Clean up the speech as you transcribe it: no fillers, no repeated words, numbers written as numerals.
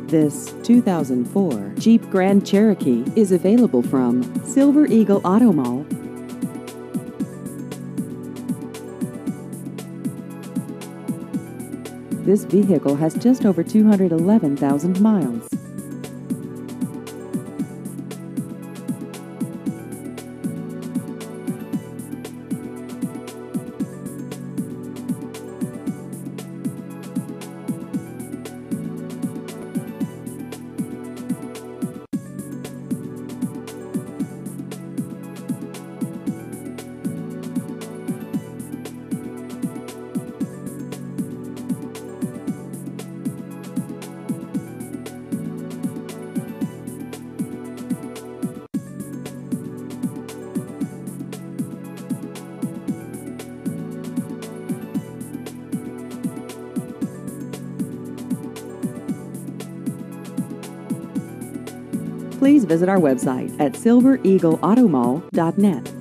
This 2004 Jeep Grand Cherokee is available from Silver Eagle Auto Mall. This vehicle has just over 211,000 miles. Please visit our website at silvereagleautomall.net.